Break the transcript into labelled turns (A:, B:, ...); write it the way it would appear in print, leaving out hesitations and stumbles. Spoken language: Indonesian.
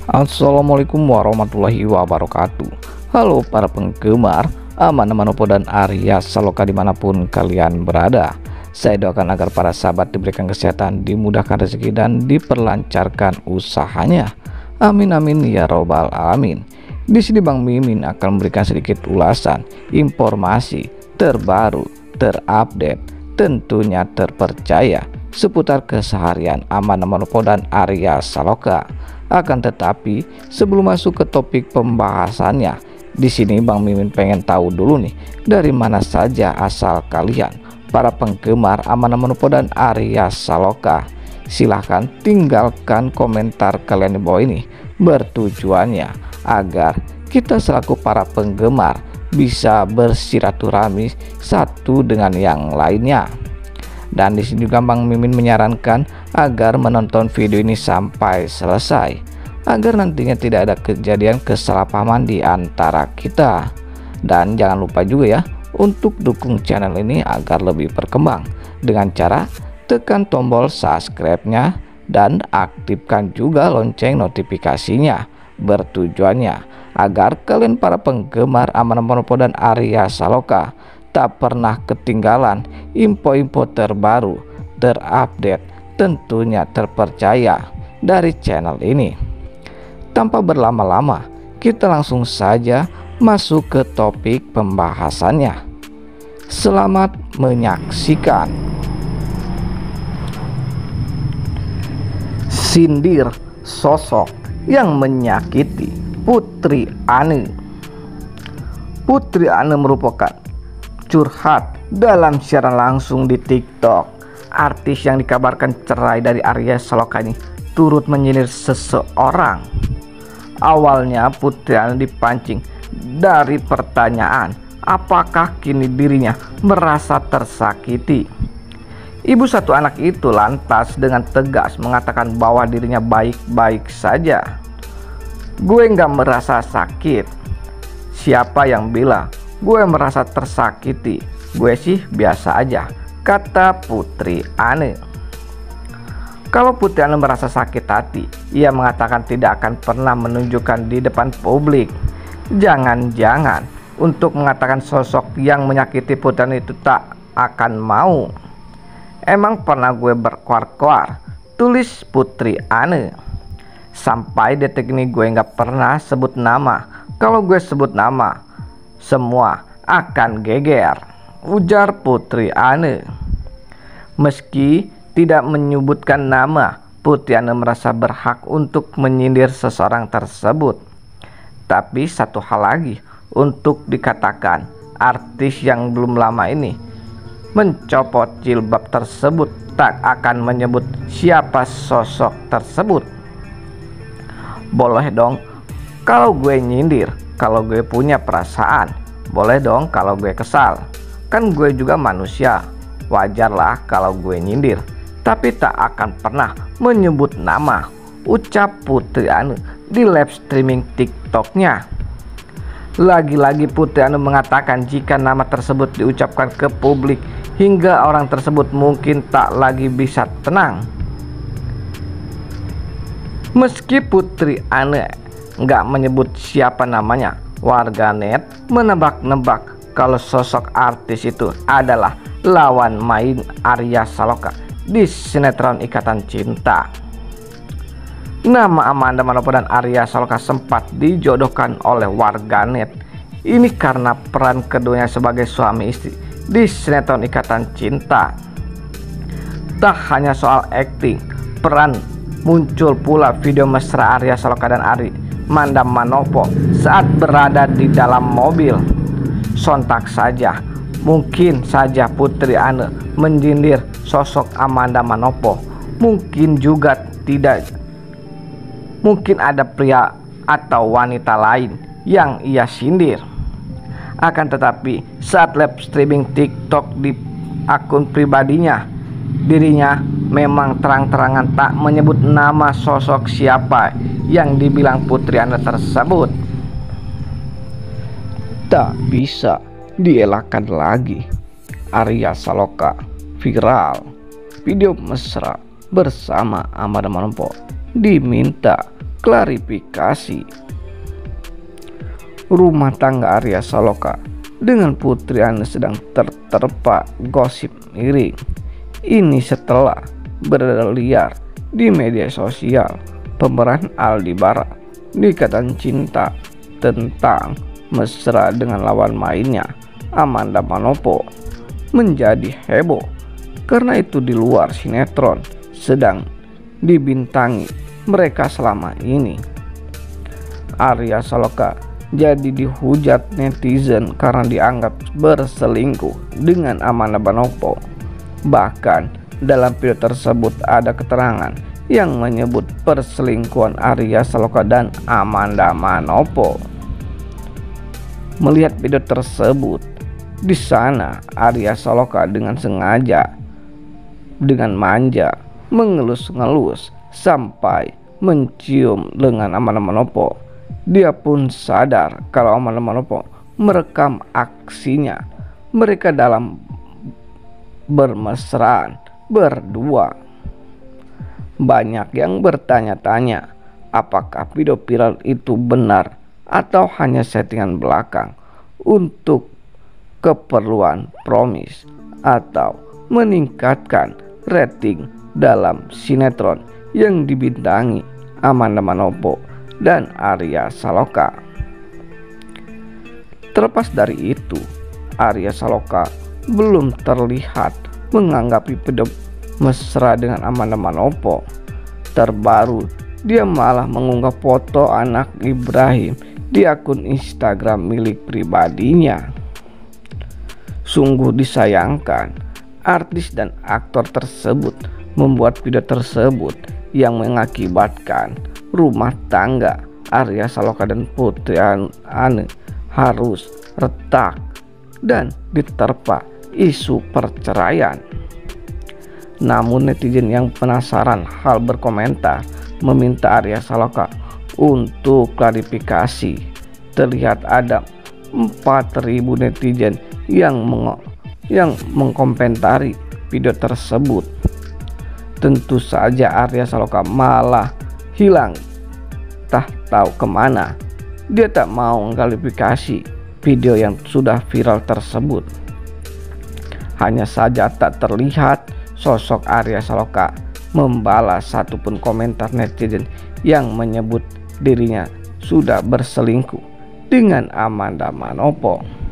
A: Assalamualaikum warahmatullahi wabarakatuh. Halo para penggemar Aman Manopo dan Arya Saloka dimanapun kalian berada. Saya doakan agar para sahabat diberikan kesehatan, dimudahkan rezeki dan diperlancarkan usahanya. Amin amin ya robbal alamin. Di sini Bang Mimin akan memberikan sedikit ulasan informasi terbaru, terupdate, tentunya terpercaya seputar keseharian Aman Manopo dan Arya Saloka. Akan tetapi sebelum masuk ke topik pembahasannya, di sini Bang Mimin pengen tahu dulu nih, dari mana saja asal kalian para penggemar Aman Manopo dan Arya Saloka. Silahkan tinggalkan komentar kalian di bawah ini, bertujuannya agar kita selaku para penggemar bisa bersiraturahmi satu dengan yang lainnya. Dan di sini juga Bang Mimin menyarankan agar menonton video ini sampai selesai, agar nantinya tidak ada kejadian kesalahpahaman di antara kita. Dan jangan lupa juga ya untuk dukung channel ini agar lebih berkembang dengan cara tekan tombol subscribe-nya dan aktifkan juga lonceng notifikasinya. Bertujuannya agar kalian para penggemar Aman Manopo dan Arya Saloka tak pernah ketinggalan info-info terbaru, terupdate, tentunya terpercaya dari channel ini. Tanpa berlama-lama, kita langsung saja masuk ke topik pembahasannya. Selamat menyaksikan. Sindir sosok yang menyakiti Putri Ane. Putri Ane merupakan curhat dalam siaran langsung di TikTok. Artis yang dikabarkan cerai dari Arya Saloka ini turut menyindir seseorang. Awalnya Putri Ane dipancing dari pertanyaan apakah kini dirinya merasa tersakiti. Ibu satu anak itu lantas dengan tegas mengatakan bahwa dirinya baik-baik saja. Gue nggak merasa sakit. Siapa yang bilang gue merasa tersakiti? Gue sih biasa aja, kata Putri Ane. Kalau Putri Ane merasa sakit hati, ia mengatakan tidak akan pernah menunjukkan di depan publik. Jangan-jangan untuk mengatakan sosok yang menyakiti Putri Ane itu tak akan mau. Emang pernah gue berkuar-kuar, tulis Putri Ane. Sampai detik ini gue nggak pernah sebut nama. Kalau gue sebut nama, semua akan geger, ujar Putri Ane. Meski tidak menyebutkan nama, Putri Ane merasa berhak untuk menyindir seseorang tersebut. Tapi satu hal lagi untuk dikatakan, artis yang belum lama ini mencopot jilbab tersebut tak akan menyebut siapa sosok tersebut. Boleh dong kalau gue nyindir, kalau gue punya perasaan. Boleh dong kalau gue kesal, kan gue juga manusia. Wajarlah kalau gue nyindir, tapi tak akan pernah menyebut nama, ucap Putri Ane di live streaming TikToknya. Lagi-lagi Putri Ane mengatakan jika nama tersebut diucapkan ke publik, hingga orang tersebut mungkin tak lagi bisa tenang. Meski Putri Ane nggak menyebut siapa namanya, warganet menebak-nebak kalau sosok artis itu adalah lawan main Arya Saloka di sinetron Ikatan Cinta. Nama Amanda Manopo dan Arya Saloka sempat dijodohkan oleh warganet. Ini karena peran keduanya sebagai suami istri di sinetron Ikatan Cinta. Tak hanya soal akting, peran, muncul pula video mesra Arya Saloka dan Amanda Manopo saat berada di dalam mobil. Sontak saja, mungkin saja Putri Ane menyindir sosok Amanda Manopo. Mungkin juga tidak. Mungkin ada pria atau wanita lain yang ia sindir. Akan tetapi saat live streaming TikTok di akun pribadinya, dirinya memang terang-terangan tak menyebut nama sosok siapa yang dibilang Putri Ane tersebut. Tak bisa dielakkan lagi, Arya Saloka viral video mesra bersama Amanda Manopo diminta klarifikasi. Rumah tangga Arya Saloka dengan Putri Ane sedang terterpa gosip miring. Ini setelah beredar liar di media sosial pemeran Aldi Bara ikatan cinta tentang mesra dengan lawan mainnya Amanda Manopo menjadi heboh karena itu di luar sinetron sedang dibintangi mereka selama ini. Arya Saloka jadi dihujat netizen karena dianggap berselingkuh dengan Amanda Manopo. Bahkan dalam video tersebut ada keterangan yang menyebut perselingkuhan Arya Saloka dan Amanda Manopo. Melihat video tersebut, di sana Arya Saloka dengan sengaja dengan manja mengelus-ngelus sampai mencium lengan Amanda Manopo. Dia pun sadar kalau Amanda Manopo merekam aksinya mereka dalam bermesraan berdua. Banyak yang bertanya-tanya apakah video viral itu benar atau hanya settingan belakang untuk keperluan promis atau meningkatkan rating dalam sinetron yang dibintangi Amanda Manopo dan Arya Saloka. Terlepas dari itu, Arya Saloka belum terlihat menanggapi video mesra dengan Amanda Manopo. Terbaru, dia malah mengunggah foto anak Ibrahim di akun Instagram milik pribadinya. Sungguh disayangkan, artis dan aktor tersebut membuat video tersebut yang mengakibatkan rumah tangga Arya Saloka dan Putri Ane harus retak dan diterpa isu perceraian. Namun netizen yang penasaran hal berkomentar meminta Arya Saloka untuk klarifikasi. Terlihat ada 4.000 netizen yang mengkomentari video tersebut. Tentu saja Arya Saloka malah hilang, tak tahu kemana. Dia tak mau mengklarifikasi video yang sudah viral tersebut. Hanya saja tak terlihat sosok Arya Saloka membalas satupun komentar netizen yang menyebut dirinya sudah berselingkuh dengan Amanda Manopo.